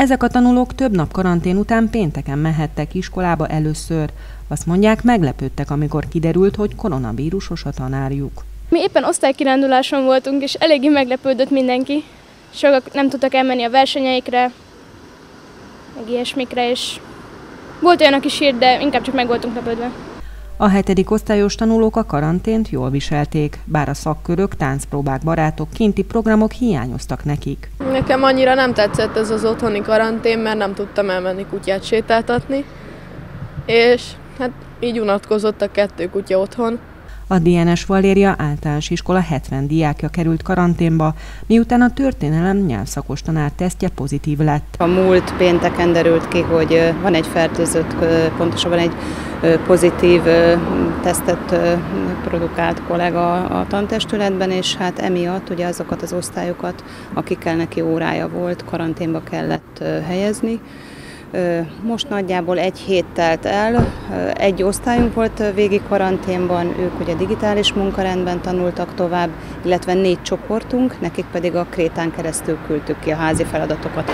Ezek a tanulók több nap karantén után pénteken mehettek iskolába először. Azt mondják, meglepődtek, amikor kiderült, hogy koronavírusos a tanárjuk. Mi éppen osztálykiránduláson voltunk, és eléggé meglepődött mindenki. Sokak nem tudtak elmenni a versenyeikre, meg ilyesmikre, és volt olyan, aki sírt, de inkább csak meg voltunk lepődve. A 7. osztályos tanulók a karantént jól viselték, bár a szakkörök, táncpróbák, barátok, kinti programok hiányoztak nekik. Nekem annyira nem tetszett ez az otthoni karantén, mert nem tudtam elmenni kutyát sétáltatni, és hát így unatkozott a 2 kutya otthon. A DNS Valéria általános iskola 70 diákja került karanténba, miután a történelem nyelvszakos tanár tesztje pozitív lett. A múlt pénteken derült ki, hogy van egy fertőzött, pontosabban egy pozitív tesztet produkált kollega a tantestületben, és hát emiatt ugye azokat az osztályokat, akikkel neki órája volt, karanténba kellett helyezni. Most nagyjából 1 hét telt el, 1 osztályunk volt végig karanténban, ők ugye digitális munkarendben tanultak tovább, illetve 4 csoportunk, nekik pedig a Krétán keresztül küldtük ki a házi feladatokat.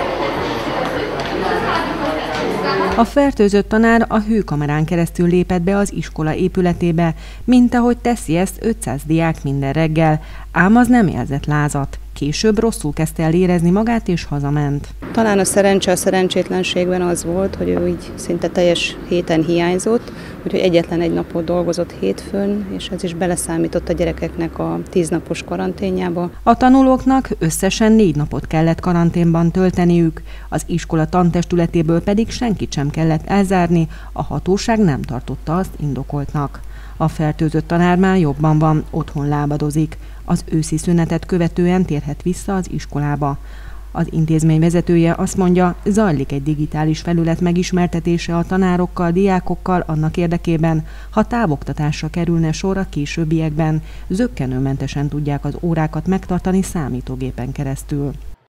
A fertőzött tanár a hőkamerán keresztül lépett be az iskola épületébe, mint ahogy teszi ezt 500 diák minden reggel, ám az nem jelzett lázat. Később rosszul kezdte el érezni magát és hazament. Talán a szerencse a szerencsétlenségben az volt, hogy ő így szinte teljes héten hiányzott, úgyhogy egyetlen 1 napot dolgozott hétfőn, és ez is beleszámított a gyerekeknek a 10 napos karanténjába. A tanulóknak összesen 4 napot kellett karanténban tölteniük, az iskola tantestületéből pedig senkit sem kellett elzárni, a hatóság nem tartotta azt indokoltnak. A fertőzött tanár már jobban van, otthon lábadozik. Az őszi szünetet követően térhet vissza az iskolába. Az intézmény vezetője azt mondja, zajlik egy digitális felület megismertetése a tanárokkal, diákokkal annak érdekében, ha távoktatásra kerülne sor a későbbiekben, zökkenőmentesen tudják az órákat megtartani számítógépen keresztül.